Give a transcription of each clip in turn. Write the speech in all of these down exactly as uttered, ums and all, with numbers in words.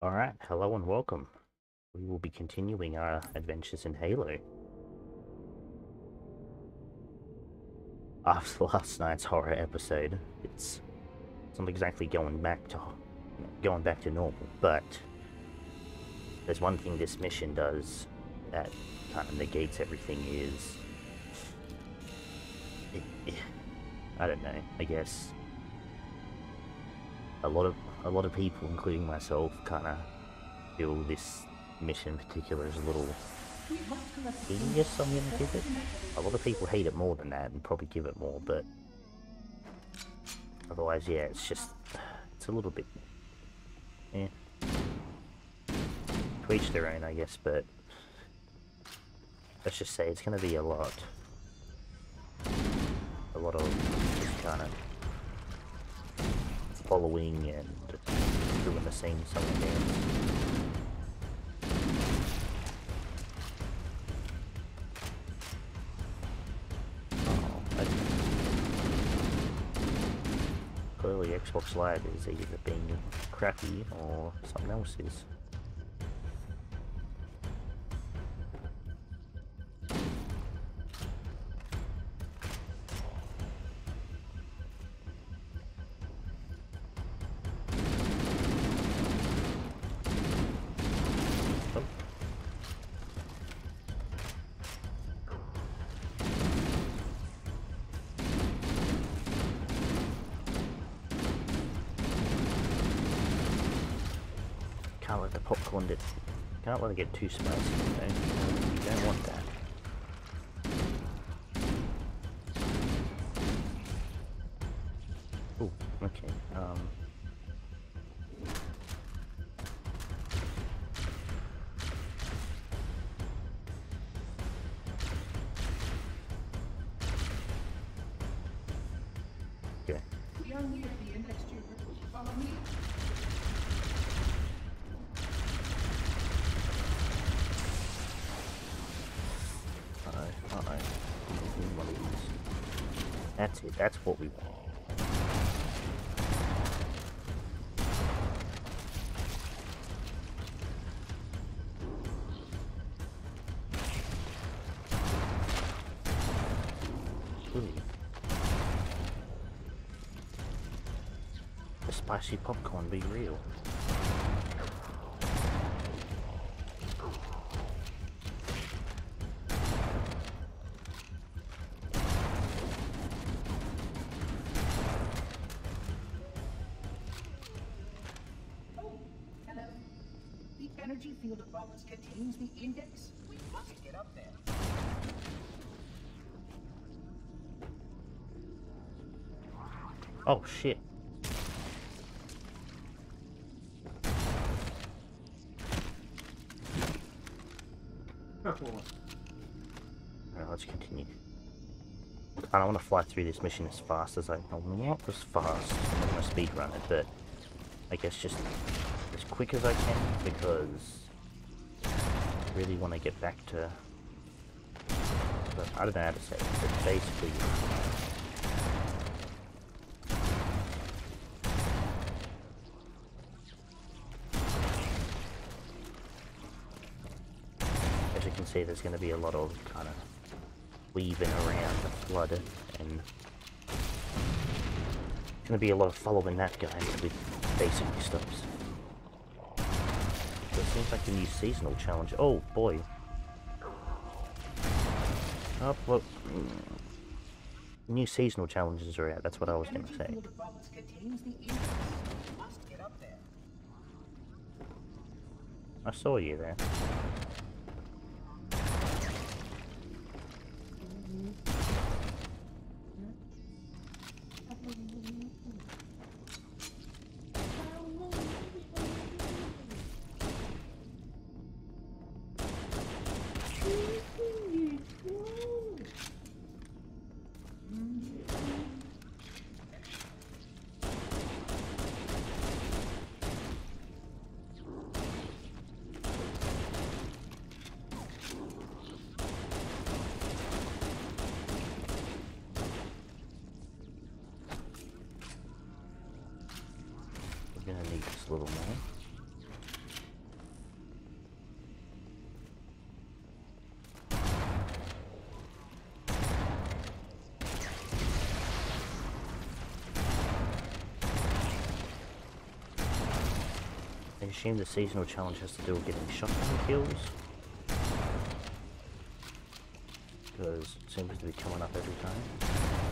Alright, hello and welcome. We will be continuing our adventures in Halo. After last night's horror episode, it's, it's not exactly going back to going back to normal, but there's one thing this mission does that kind of negates everything is... It, it, I don't know, I guess a lot of a lot of people, including myself, kind of feel this mission in particular is a little tedious, I'm going to give it. A lot of people hate it more than that and probably give it more, but otherwise, yeah, it's just, it's a little bit, eh. To each their own, I guess, but let's just say it's going to be a lot, a lot of just kind of following and doing the same song and dance. Clearly Xbox Live is either being crappy or something else is. Can't let the popcorn get, can't let it get too spicy, you know? You don't want that. Ooh, okay, um... okay. We are near the index chamber. Follow me. Uh-oh, uh-oh. One of these. That's it, that's what we want. Ooh. The spicy popcorn be real. Energy field above us contains the index. We must get up there. Oh shit. Alright, let's continue. I don't want to fly through this mission as fast as I... Oh, not as fast. I'm not going to speed run it, but I guess just as quick as I can, because I really want to get back to... But I don't know how to say it, but basically... As you can see, there's going to be a lot of kind of weaving around the flood, and it's going to be a lot of following that guy with basic stuff. It seems like a new seasonal challenge. Oh boy. Oh, well, new seasonal challenges are out, that's what I was going to say. I saw you there. We're gonna need this a little more. I assume the seasonal challenge has to do with getting shotgun kills. Because it seems to be coming up every time.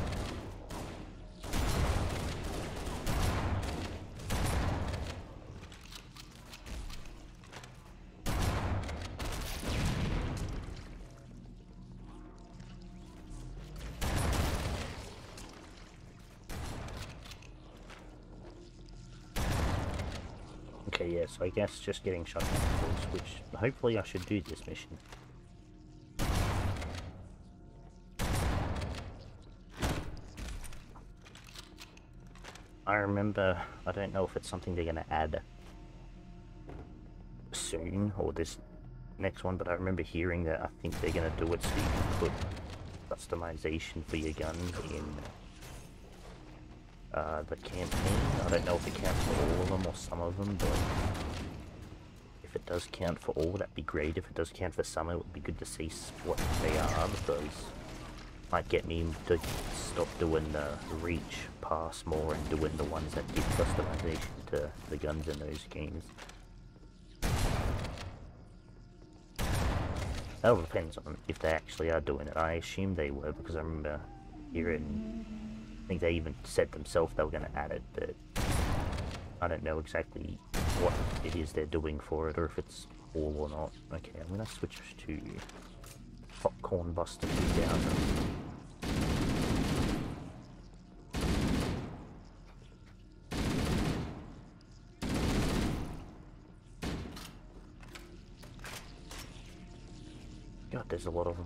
Okay, yeah, so I guess just getting shotgun kills, which hopefully I should do this mission. I remember, I don't know if it's something they're going to add soon, or this next one, but I remember hearing that I think they're going to do it so you can put customization for your guns in uh, the campaign. I don't know if it counts for all of them or some of them, but if it does count for all, that'd be great. If it does count for some, it would be good to see what they are, because might get me to stop doing the reach pass more and doing the ones that give customization to the guns in those games. That all depends on if they actually are doing it. I assume they were, because I remember hearing, I think they even said themselves they were going to add it, but I don't know exactly what it is they're doing for it, or if it's all or not. Okay, I'm going to switch to Popcorn Buster two thousand. God, there's a lot of them.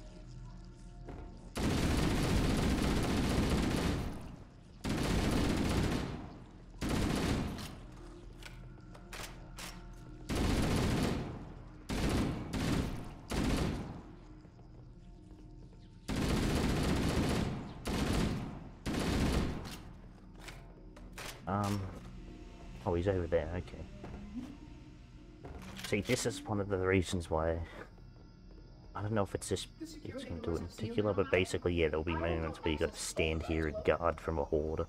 Um, oh, he's over there, okay. See, this is one of the reasons why, I don't know if it's just, it's going to do it in particular, but basically, yeah, there'll be moments where you got to stand here and guard from a horde.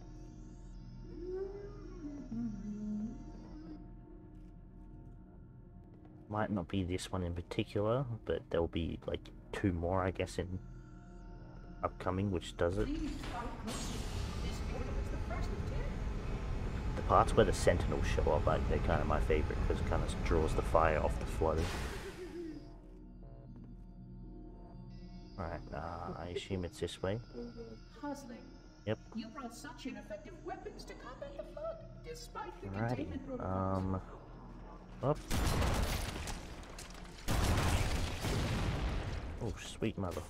Might not be this one in particular, but there'll be, like, two more, I guess, in upcoming, which does it. The parts where the sentinels show up, like, they're kind of my favorite, because it kind of draws the fire off the flow. Alright, uh, I assume it's this way. Puzzling. Yep. You brought such ineffective weapons to combat the flood, despite the Alrighty, containment protocols. um... Up. Oh, sweet mother.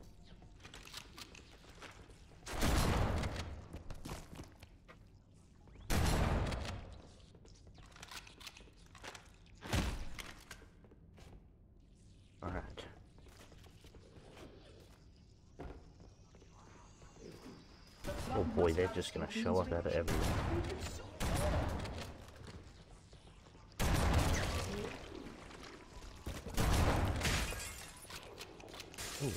Alright. Oh boy, they're just gonna show up out of everywhere. Ooh.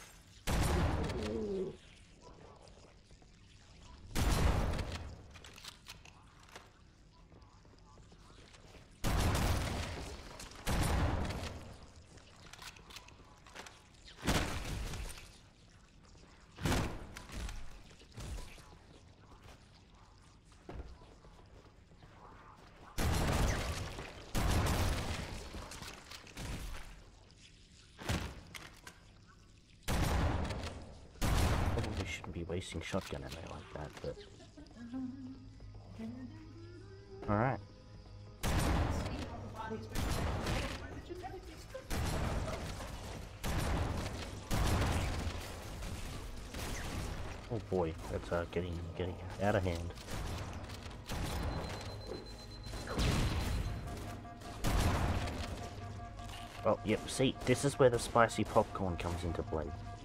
Probably shouldn't be wasting shotgun ammo like that, but... Alright. Oh boy, that's uh, getting getting out of hand. Oh, yep, see, this is where the spicy popcorn comes into play.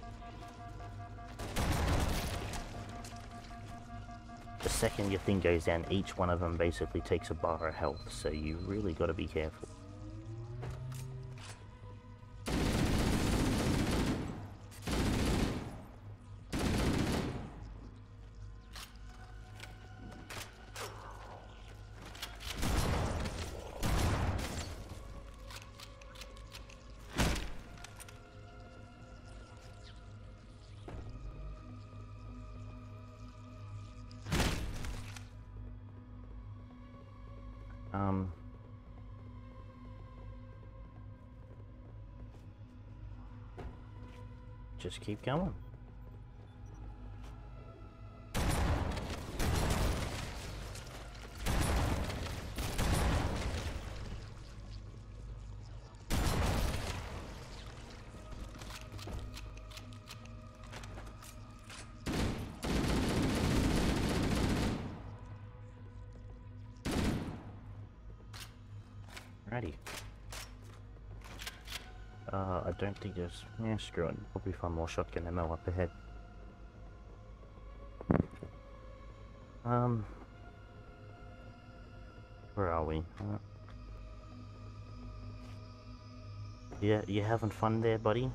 The second your thing goes down, each one of them basically takes a bar of health, so you really gotta be careful. Um... Just keep going. Righty. Uh, I don't think there's... Yeah, screw it. Probably find more shotgun ammo up ahead. Um... Where are we? Uh, yeah, you having fun there, buddy?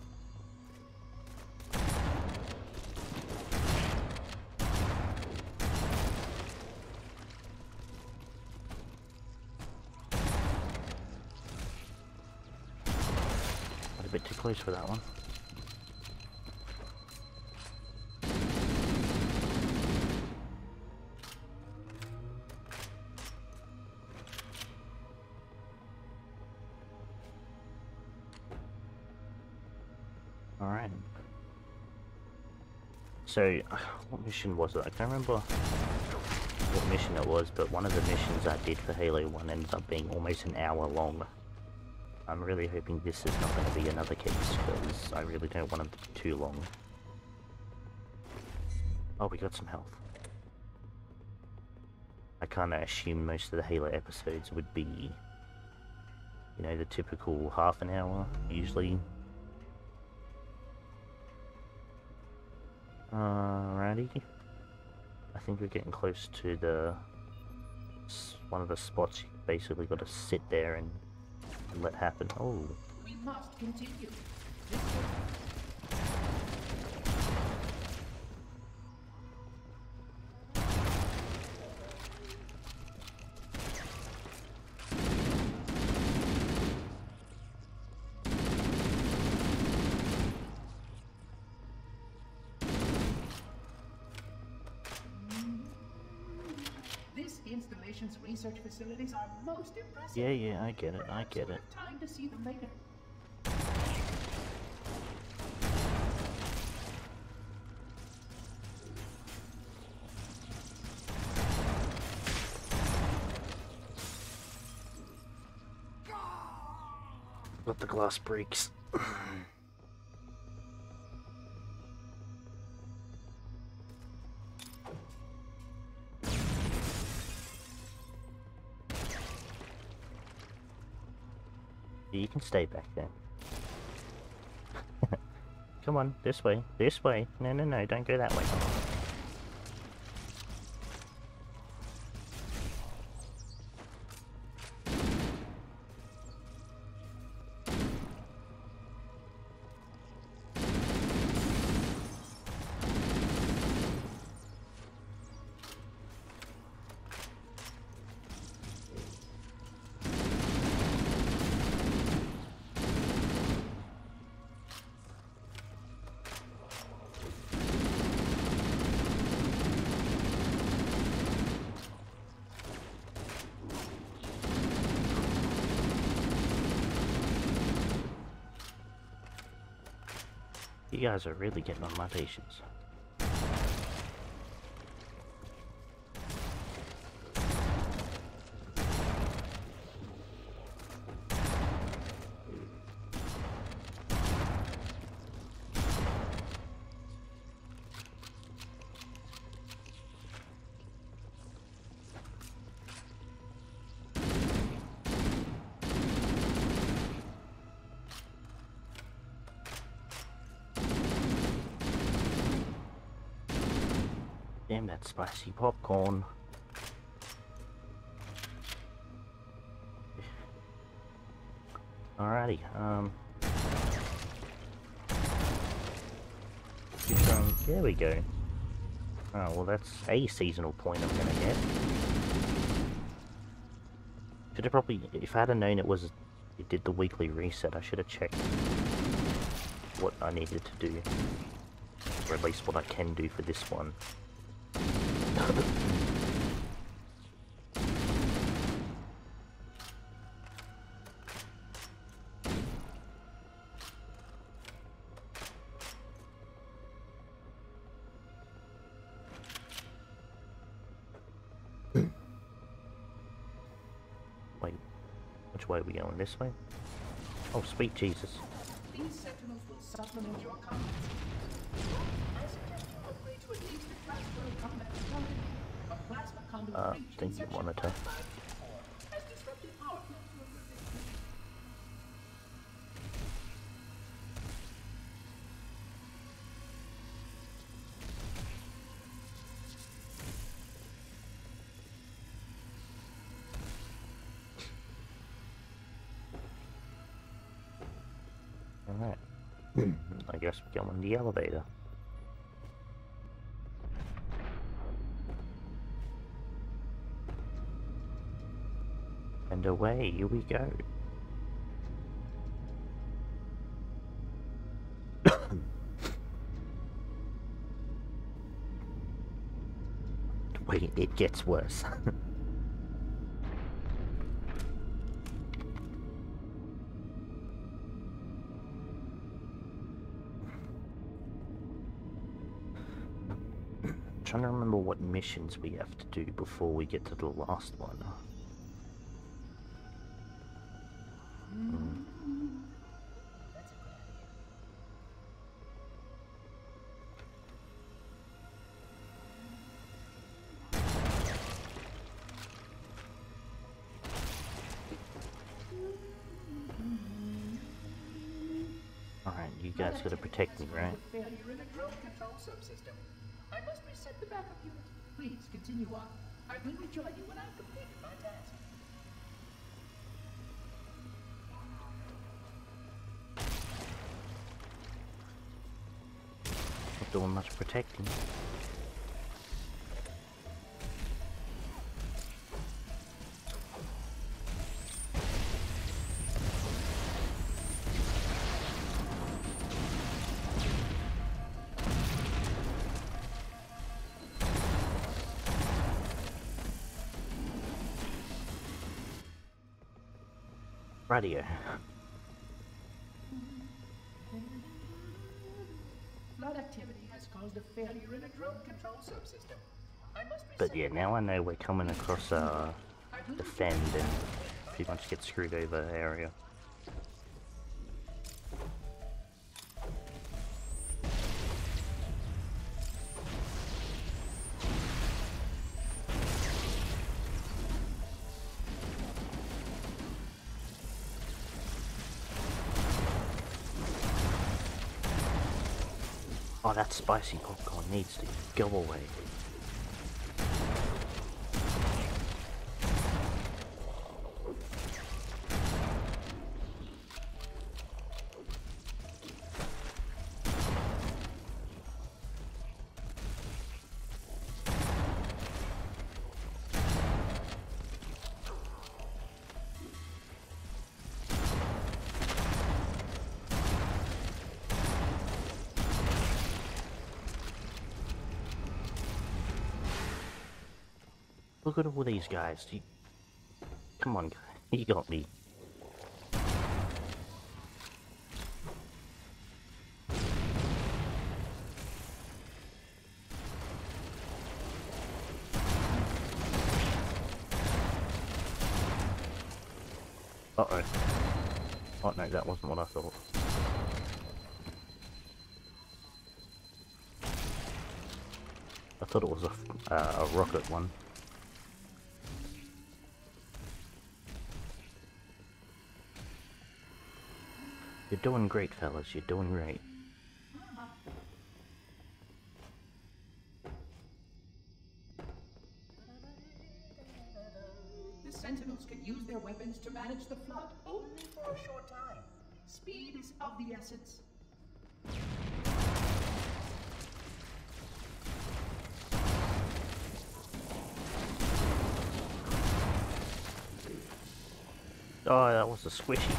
A bit too close for that one. Alright. So, what mission was it? I can't remember what mission it was, but one of the missions I did for Halo one ended up being almost an hour long. I'm really hoping this is not going to be another case, because I really don't want it to be too long. Oh, we got some health. I kind of assume most of the Halo episodes would be, you know, the typical half an hour, usually. Alrighty. I think we're getting close to the one of the spots you basically got to sit there and and let happen. Oh. We must continue. This installation's research facilities are most impressive. Yeah, yeah, I get it. I get it. Time to see them later. Let the glass breaks. You can stay back there. Come on, this way, this way. No, no, no, don't go that way. You guys are really getting on my patience. Damn that spicy popcorn. Alrighty, um... Trying, there we go. Oh, well that's a seasonal point I'm gonna get. Should have probably, if I had known it was, it did the weekly reset, I should have checked what I needed to do. Or at least what I can do for this one. Which way are we going? This way? Oh, sweet Jesus. These sentinels will supplement your combat skills. I suggest you upgrade to at least a classical combat component. A plasma conduit Uh, breach in think you section wanted to. five five two four has disrupted power flow to a position. Alright. I guess we go in the elevator. And away we go. Wait, it gets worse. Trying to remember what missions we have to do before we get to the last one. Hmm. That's a good idea. Alright, you guys gotta protect me, right? Failure in the drone control subsystem. I must reset the backup unit. Please continue on. I will rejoin you when I've completed my task. Not doing much protecting. Radio. Flood activity has caused a failure in the drone control subsystem. I must But yeah, now I know we're coming across uh, the Fend and pretty much get screwed over area. Oh, that spicy popcorn needs to go away. Look at all these guys. You... Come on, guy. You got me. Uh-oh. Oh no, that wasn't what I thought. I thought it was a, uh, a rocket one. You're doing great, fellas. You're doing great. The Sentinels can use their weapons to manage the flood only for a short time. Speed is of the essence. Oh, that was a squishy.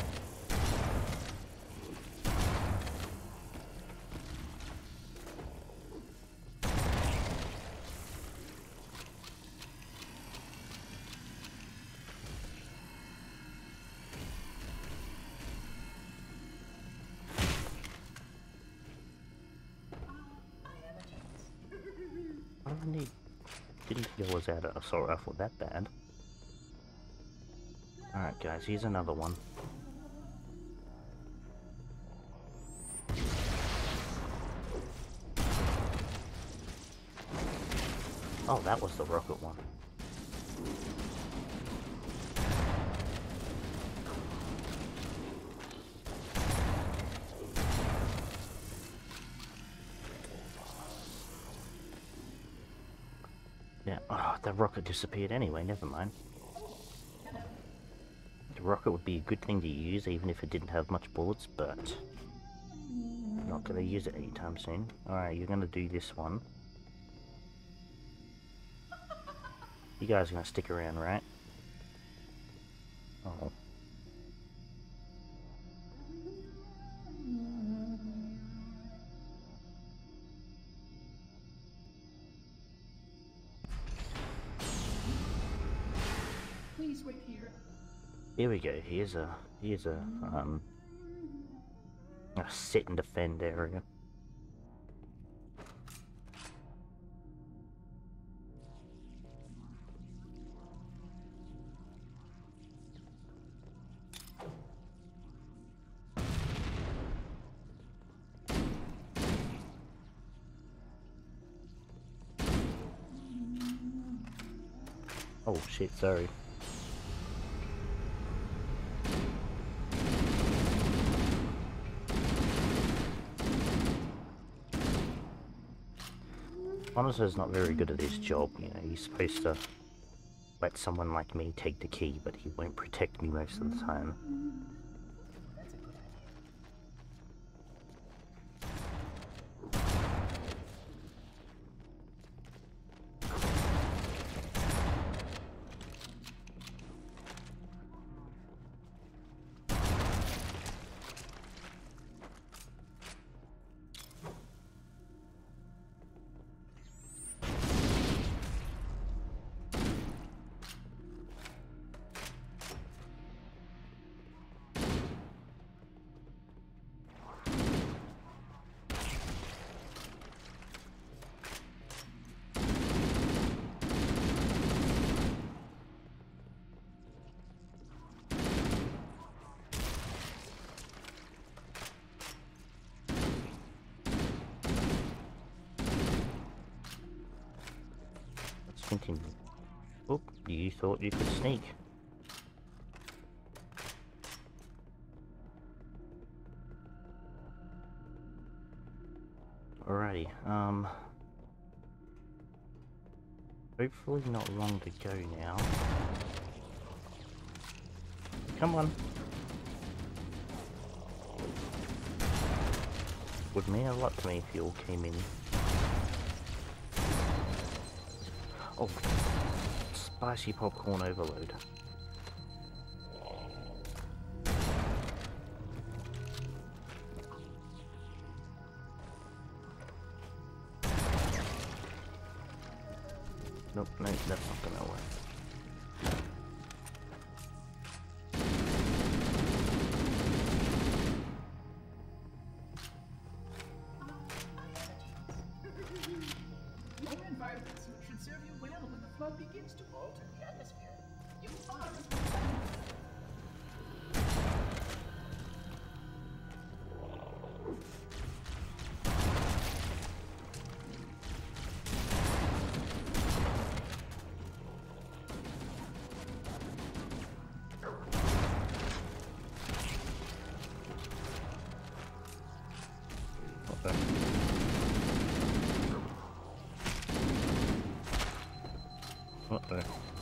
I only didn't think it was out of sorry, I thought that bad. Alright guys, here's another one. Oh, that was the rocket one. Yeah, oh, the rocket disappeared anyway, never mind. The rocket would be a good thing to use even if it didn't have much bullets, but not gonna use it anytime soon. Alright, you're gonna do this one. You guys are gonna stick around, right? Oh. Please wait here. Here we go. Here's a here's a um a sit and defend area. Oh shit, sorry. Monaster's not very good at his job, you know, he's supposed to let someone like me take the key, but he won't protect me most of the time. Continue. Oop, you thought you could sneak. Alrighty, um... hopefully not long to go now. Come on. Would mean a lot to me if you all came in. Oh, spicy popcorn overload. Nope, no, that's not gonna work. Begins to alter the atmosphere. You are. Okay. What the?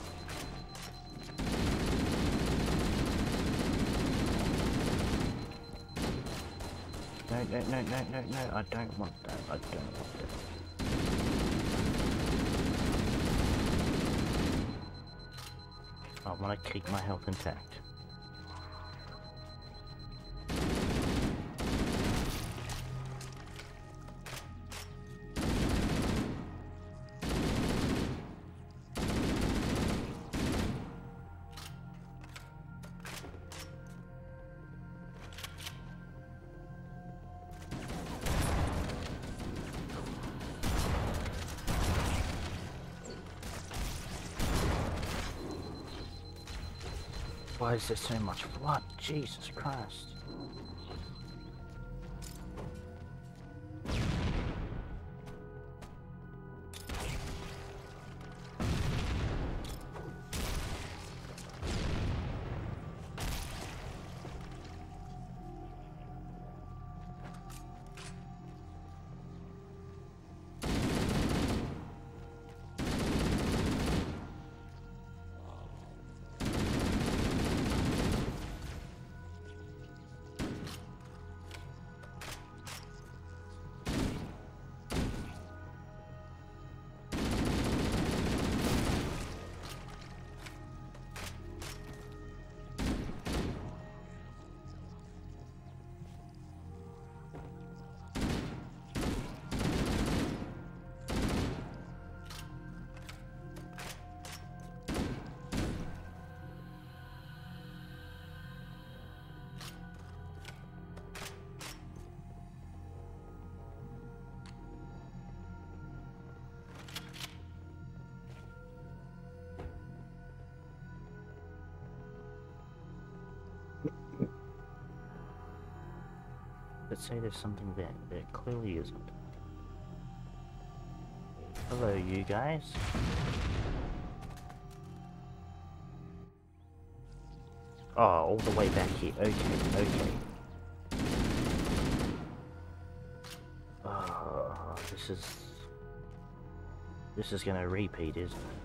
No, no, no, no, no, no, I don't want that, I don't want that. I want to keep my health intact. Why is there so much blood? Jesus Christ. Let's say there's something there. There clearly isn't. Hello, you guys. Oh, all the way back here. Okay, okay. Oh, this is... This is gonna repeat, isn't it?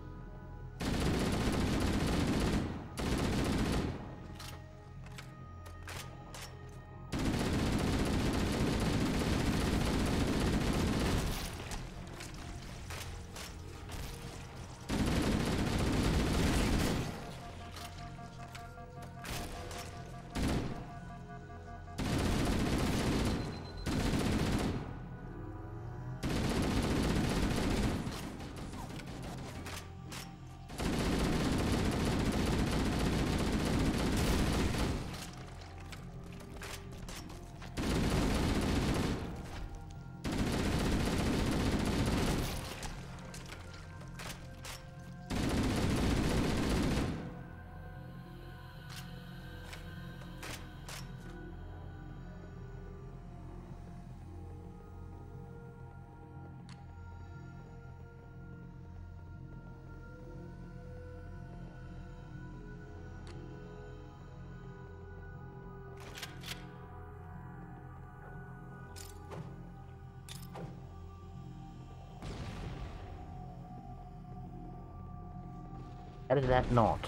How did that not?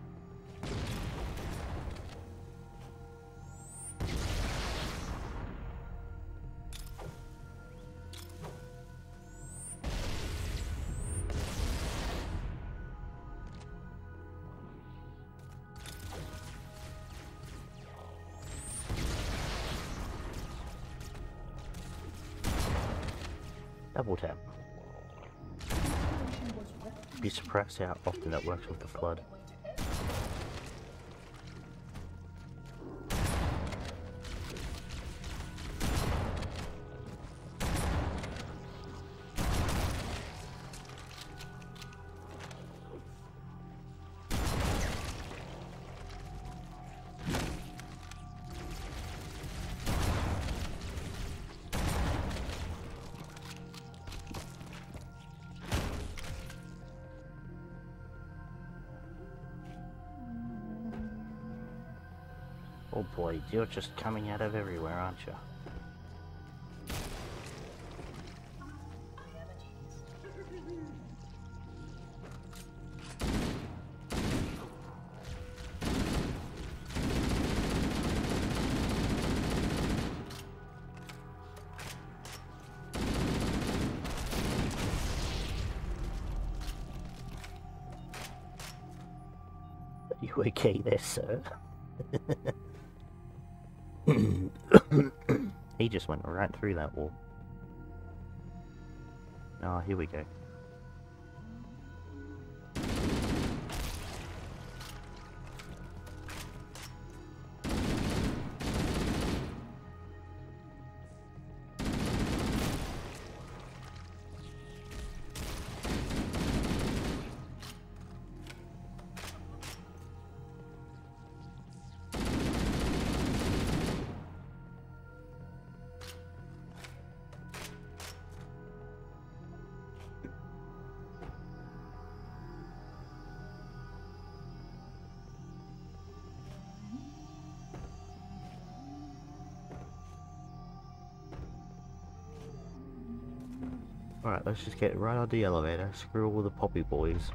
Double tap. Be surprised how often it works with the flood. Oh boy, you're just coming out of everywhere, aren't you? Are you okay there, sir? He just went right through that wall. Oh, here we go. Alright, let's just get right on the elevator. Screw all the poppy boys.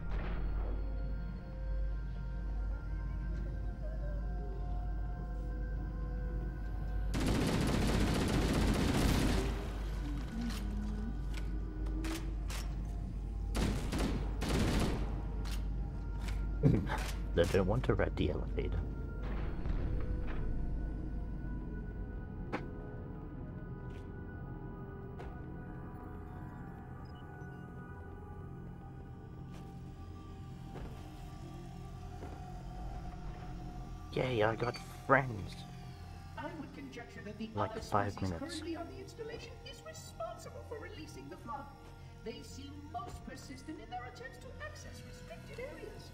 They don't want to ride the elevator. Yay, I got friends. I would conjecture that the Like other five species minutes. currently on the installation is responsible for releasing the flood. They seem most persistent in their attempts to access restricted areas.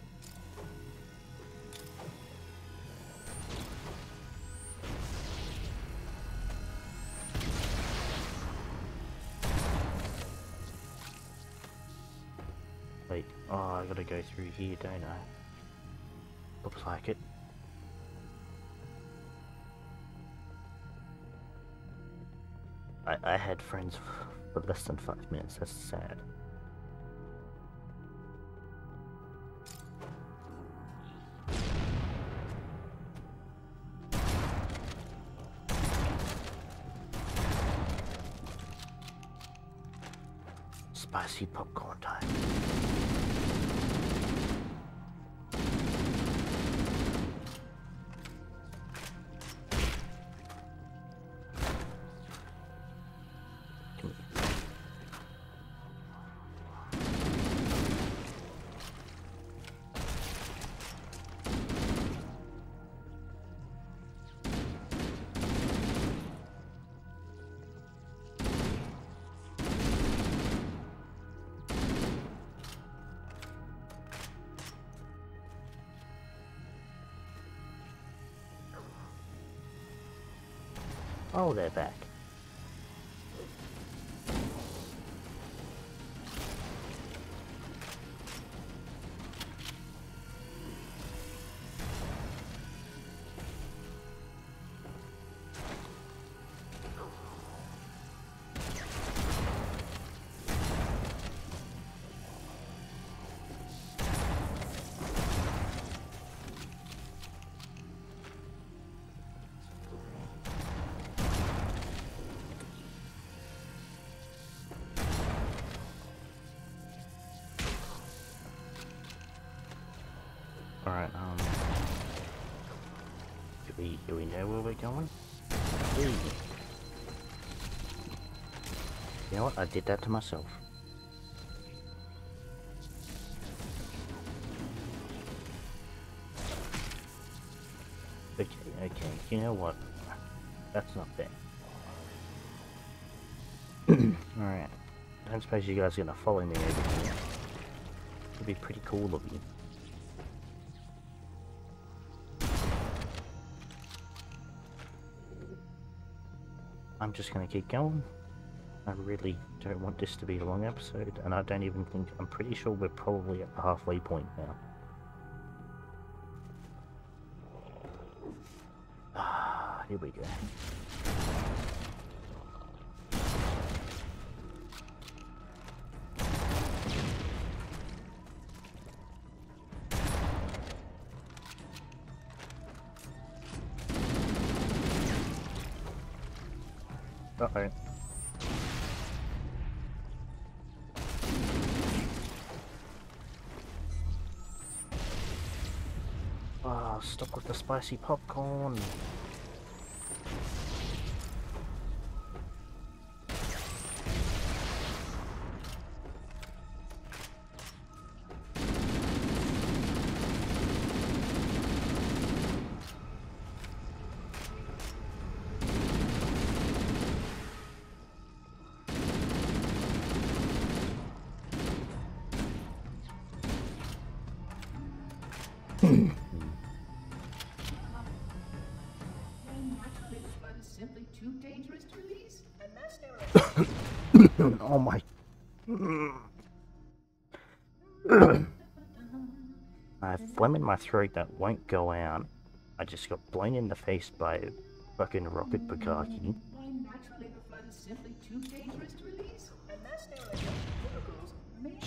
Wait, oh, I gotta go through here, don't I? Looks like it. I, I had friends for less than five minutes, that's sad. Spicy popcorn time. Oh, they're back. Alright, um... Do we, do we know where we're going? Ooh. You know what? I did that to myself. Okay, okay, you know what? That's not fair. Alright. I don't suppose you guys are gonna follow me over here. It'd be pretty cool of you. I'm just gonna keep going. I really don't want this to be a long episode, and I don't even think, I'm pretty sure we're probably at the halfway point now. Ah, here we go. Uh-oh. Ah, stop with the spicy popcorn. Simply too dangerous to release, and that's their Oh my. I have phlegm in my throat that won't go out. I just got blown in the face by fucking Rocket Bukaki. Why naturally the flood is simply too dangerous to release, and that's their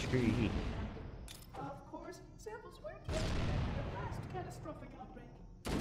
Screwy. Of course, samples were taken after the last catastrophic outbreak.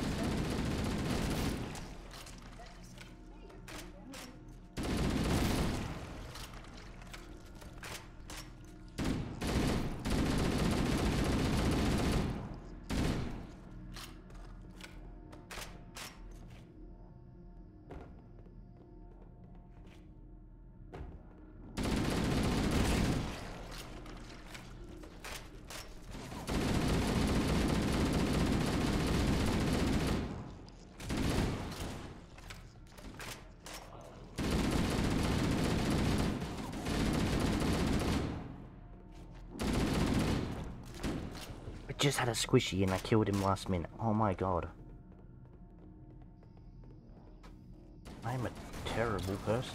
I just had a squishy and I killed him last minute. Oh my god. I'm a terrible person.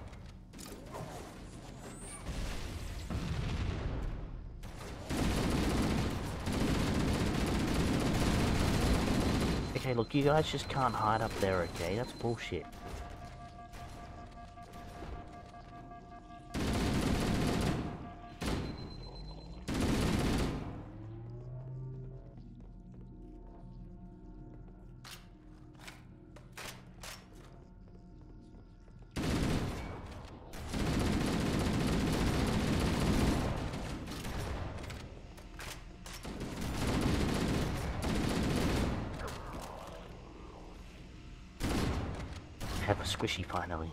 Okay, look, you guys just can't hide up there, okay? That's bullshit. Have a squishy finally.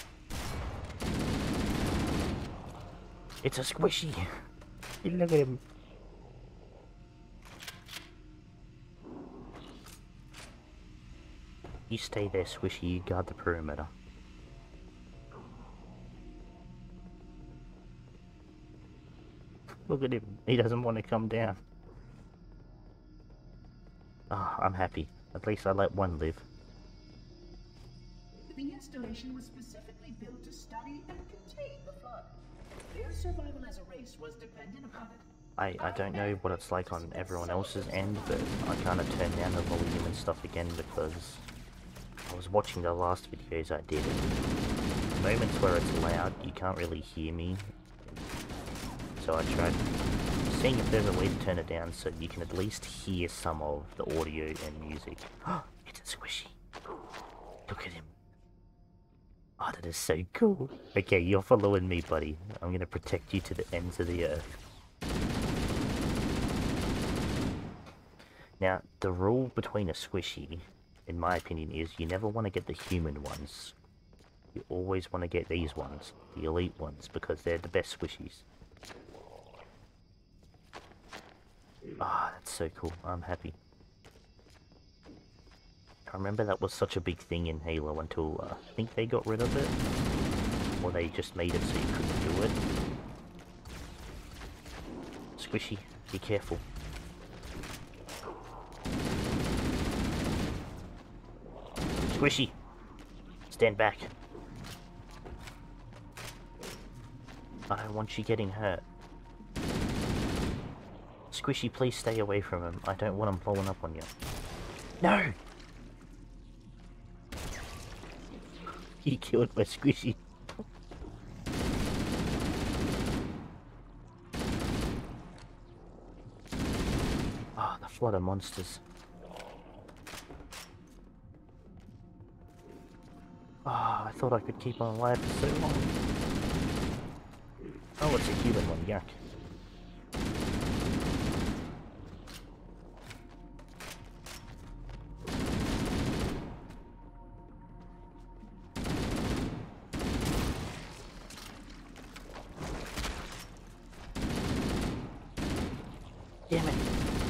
It's a squishy. Look at him. You stay there, squishy. You guard the perimeter. Look at him. He doesn't want to come down. Ah, oh, I'm happy. At least I let one live. The installation was specifically built to study and contain the flood. Their survival as a race was dependent upon it. I, I don't know what it's like on everyone else's end, but I kind of turned down the volume and stuff again because I was watching the last videos I did. And moments where it's loud, you can't really hear me. So I tried seeing if there's a way to turn it down so you can at least hear some of the audio and music. It's a squishy. Look at him. Oh, that is so cool. Okay, you're following me, buddy. I'm gonna protect you to the ends of the earth. Now, the rule between a squishy, in my opinion, is you never want to get the human ones. You always want to get these ones, the elite ones, because they're the best squishies. Ah, oh, that's so cool. I'm happy. I remember that was such a big thing in Halo until uh, I think they got rid of it. Or they just made it so you couldn't do it. Squishy, be careful. Squishy, stand back. I don't want you getting hurt. Squishy, please stay away from him. I don't want him blowing up on you. No! He killed my squishy. Ah, oh, the flood of monsters. Ah, oh, I thought I could keep on alive for so long. Oh, it's a human one, yuck. Damn it.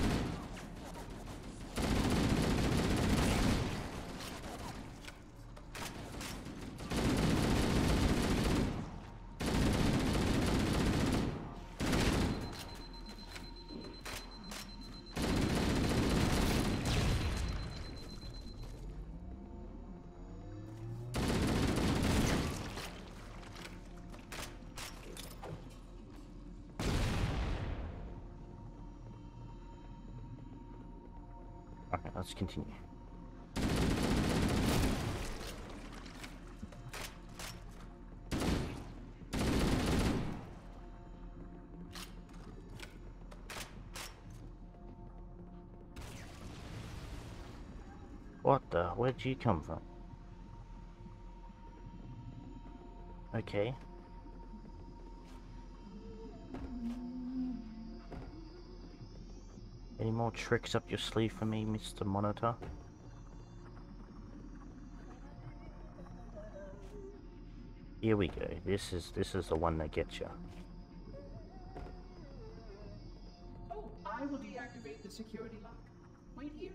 Okay, let's continue. What the? Where'd you come from? Okay. Any more tricks up your sleeve for me, Mister Monitor? Here we go. This is this is the one that gets you. Oh, I will deactivate the security lock. Wait here.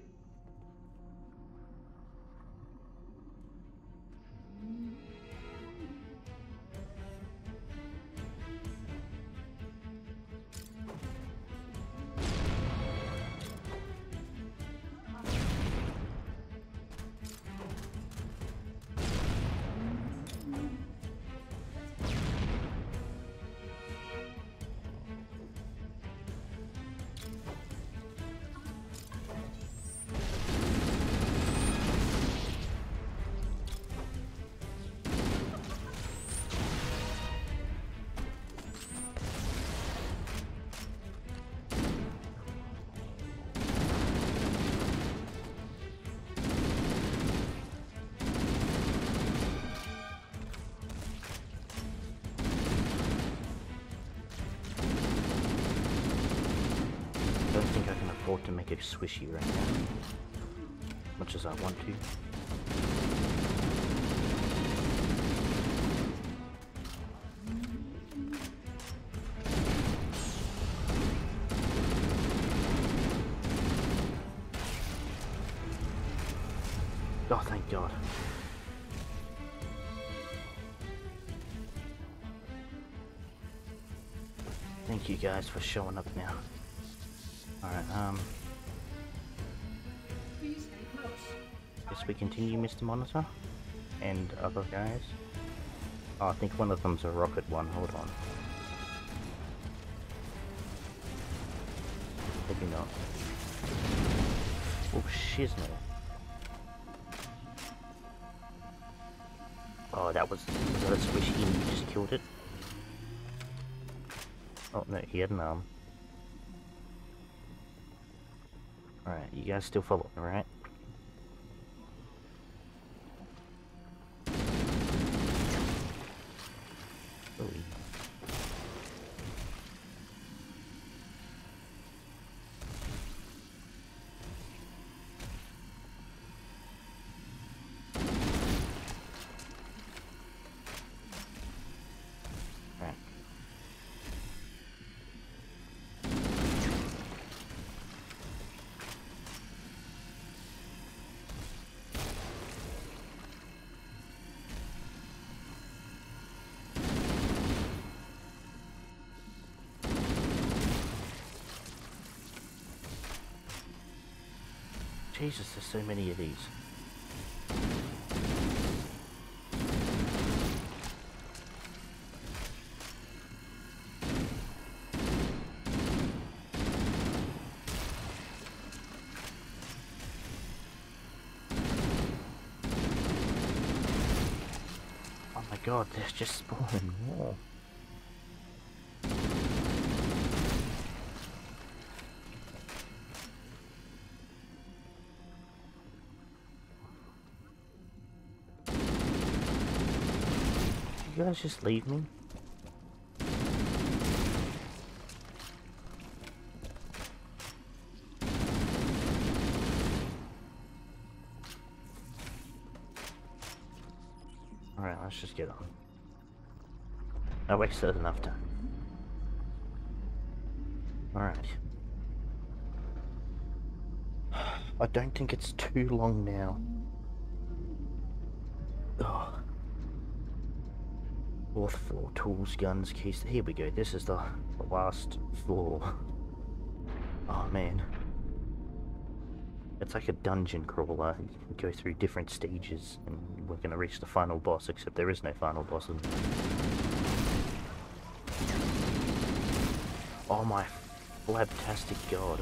Don't think I can afford to make it swishy right now, much as I want to. Oh, thank God. Thank you guys for showing up now. Alright, um... Please stay close. guess we continue, Mister Monitor? And other guys? Oh, I think one of them's a rocket one, hold on. Maybe not. Oh, shiznit. Oh, that was... was that a squishy and you just killed it? Oh, no, he had an arm. Alright, you guys still follow me, right? Oh. Right. Jesus, there's so many of these. Oh my God, there's just spawning more. You guys just leave me? Alright, let's just get on. I wasted enough time. Alright. I don't think it's too long now. Ugh. Fourth floor, tools, guns, keys. Here we go. This is the, the last floor. Oh man. It's like a dungeon crawler. You go through different stages and we're gonna reach the final boss, except there is no final boss. And... oh my flabtastic God.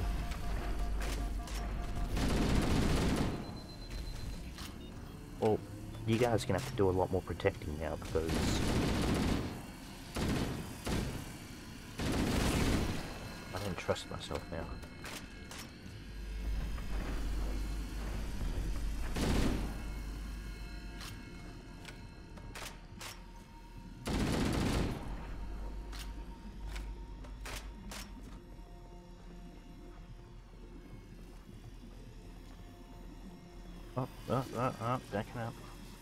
Well, you guys are gonna have to do a lot more protecting now because I don't trust myself now. Oh, oh, oh, oh, backing up.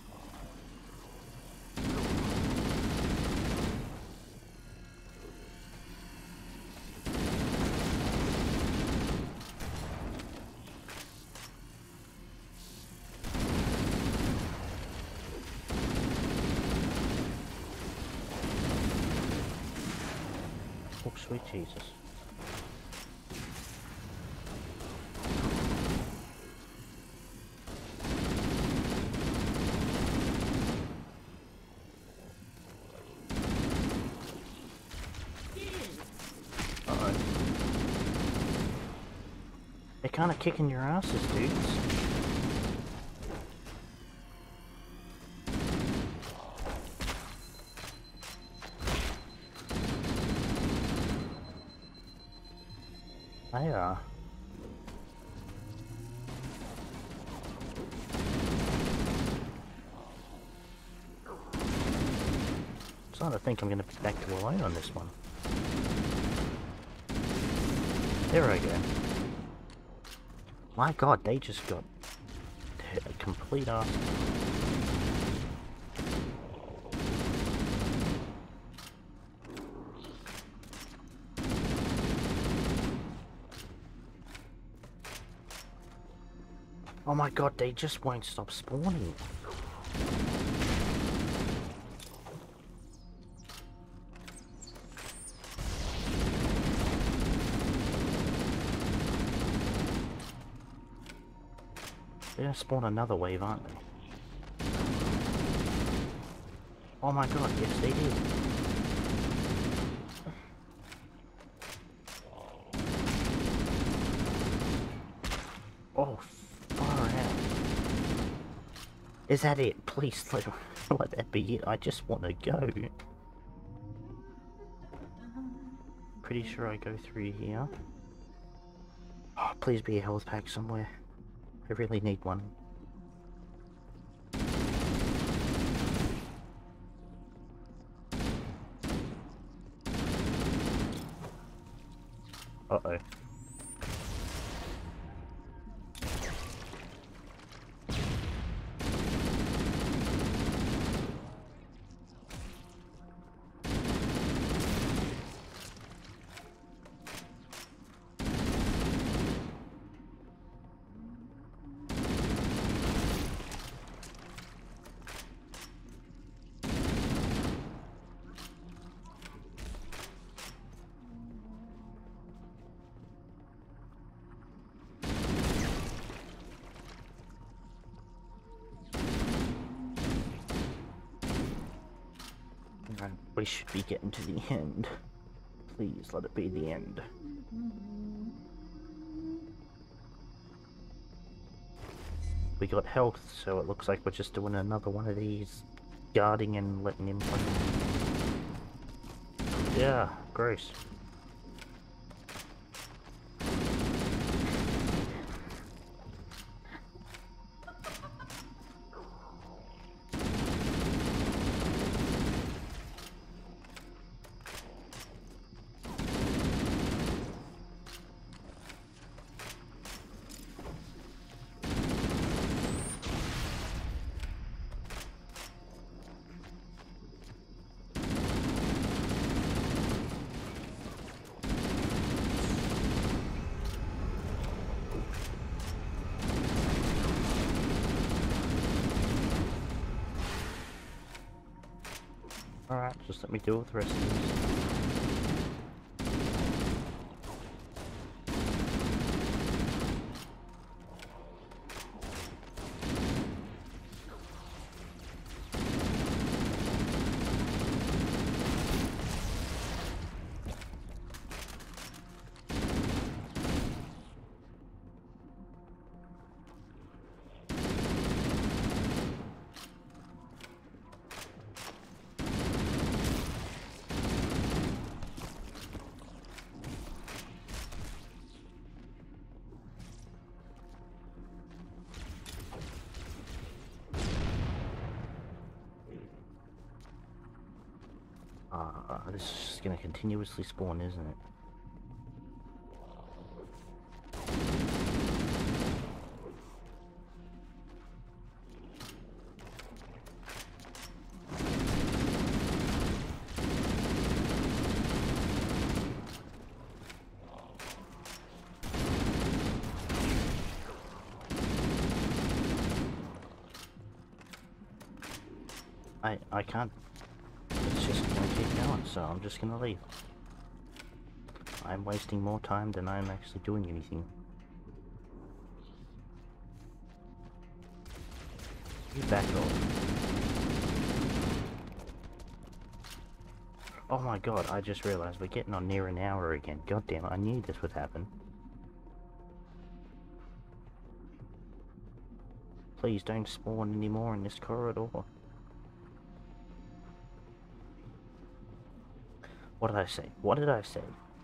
Oh, sweet Jesus. Uh-oh. They're kind of kicking your asses, dudes. They are. I'm starting to think I'm going to be back to alone on this one. There I go. My god, they just got a complete ass. Oh my god, they just won't stop spawning. They're gonna spawn another wave, aren't they? Oh my god, yes they did. Oh, far out. Is that it? Please let, let that be it. I just want to go. Pretty sure I go through here. Oh, please be a health pack somewhere. I really need one. Uh-oh. We should be getting to the end. Please let it be the end. We got health, so it looks like we're just doing another one of these, guarding and letting him play. Yeah, gross. Alright, just let me deal with the rest of these. Uh, this is just gonna continuously spawn, isn't it? I, I can't. It's just gonna keep going, so I'm just gonna leave. I'm wasting more time than I'm actually doing anything. You back off. Oh my god, I just realized we're getting on near an hour again. God damn it, I knew this would happen. Please don't spawn anymore in this corridor. What did I say? What did I say?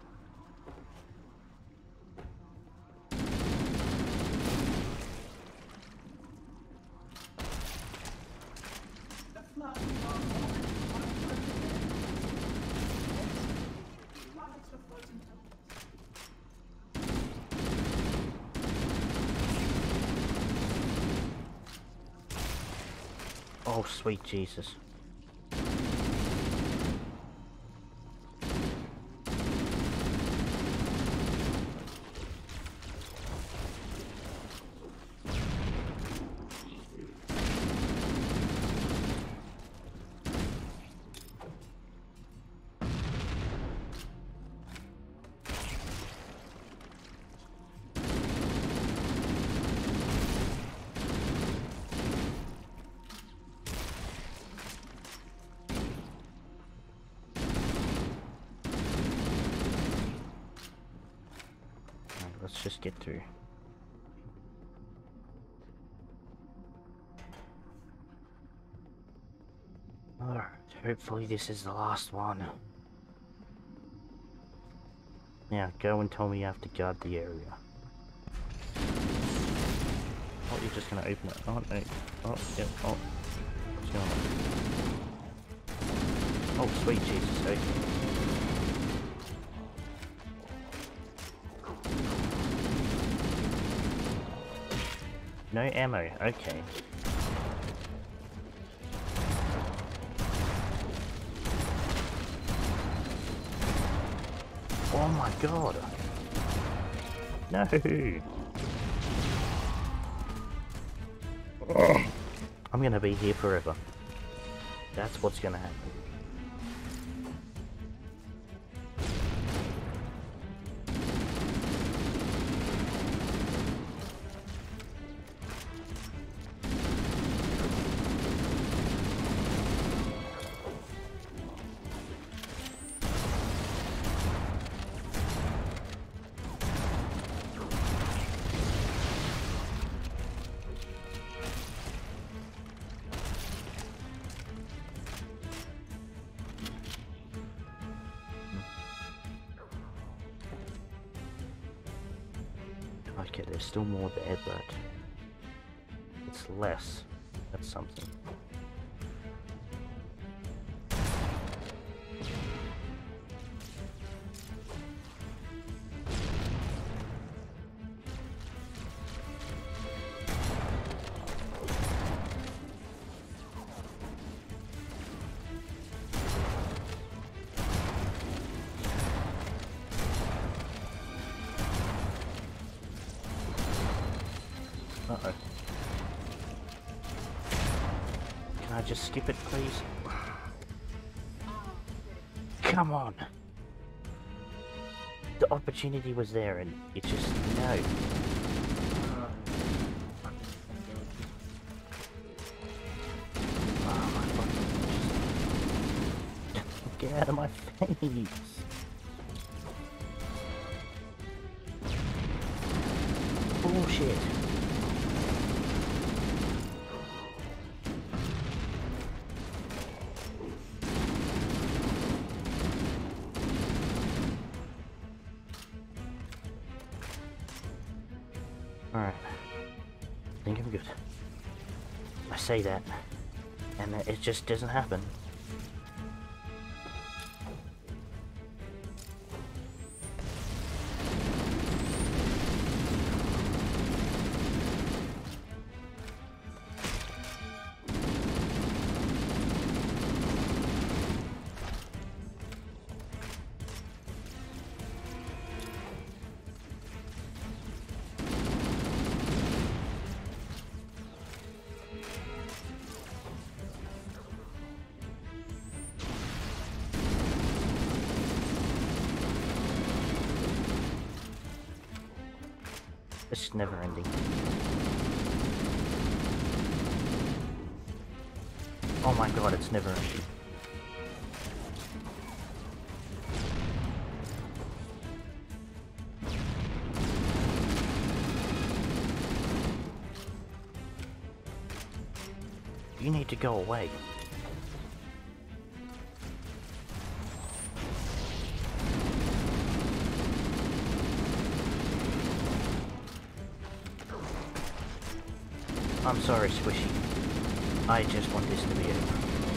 Oh, sweet Jesus. Let's just get through. Alright, hopefully this is the last one. Now, go and tell me you have to guard the area. Oh, you're just gonna open it. Oh, no. Oh, yeah. Oh. What's going on? Oh, sweet Jesus. Okay. No ammo, okay. Oh my god! No! Oh. I'm gonna be here forever. That's what's gonna happen. Okay, there's still more there, but it's less. That's something. Uh-oh. Can I just skip it, please? Come on! The opportunity was there and it just... no. Oh my fucking... Get out of my face! Bullshit! Alright. I think I'm good. I say that, and it just doesn't happen. just never ending. Oh my god, it's never ending. You need to go away. I'm sorry, Squishy. I just want this to be over.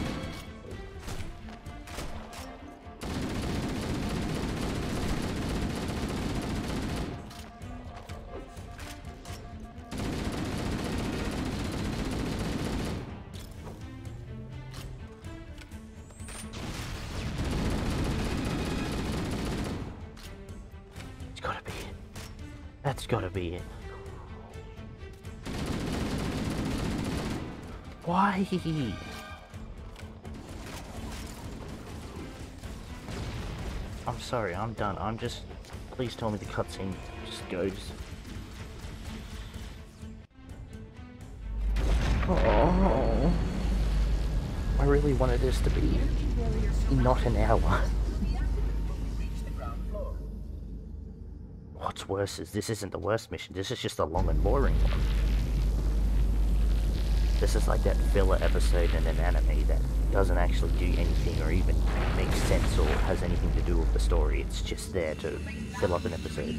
It's gotta be it. That's gotta be it. Why? I'm sorry, I'm done. I'm just... Please tell me the cutscene just goes. Oh. I really wanted this to be not an hour. What's worse is this isn't the worst mission, this is just a long and boring one. This is like that filler episode in an anime that doesn't actually do anything or even make sense or has anything to do with the story. It's just there to fill up an episode.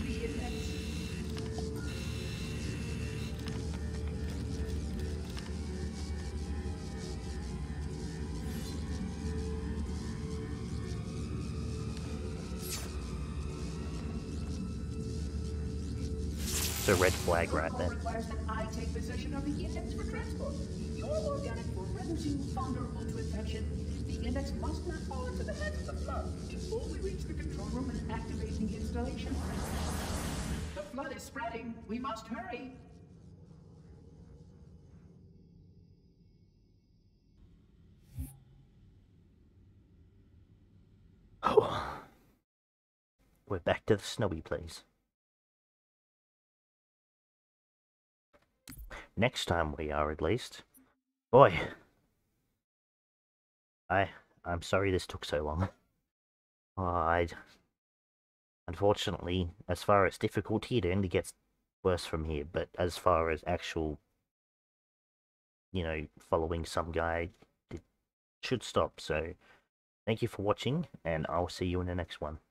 It's a red flag right there. Requires that I take possession of the index for transport. Your organic forever seem vulnerable to infection. The index must not fall into the hands of the flood before we reach the control room and activate the installation. The flood is spreading. We must hurry. Oh. We're back to the snowy place. Next time we are, at least. Boy. I... I'm sorry this took so long. Oh, I... Unfortunately, as far as difficulty, it only gets worse from here, but as far as actual, you know, following some guy, it should stop, so thank you for watching, and I'll see you in the next one.